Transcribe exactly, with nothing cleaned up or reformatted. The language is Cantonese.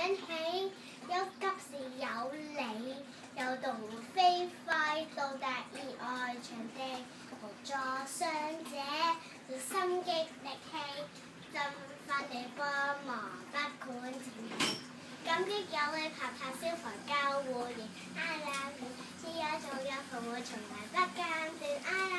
響起，憂急時有你，有動飛快到達意外場地，無助傷者心激力氣，振奮地幫忙不管情形。感激有你拍拍消防救護員，I love you，只有做有服務從來不間斷。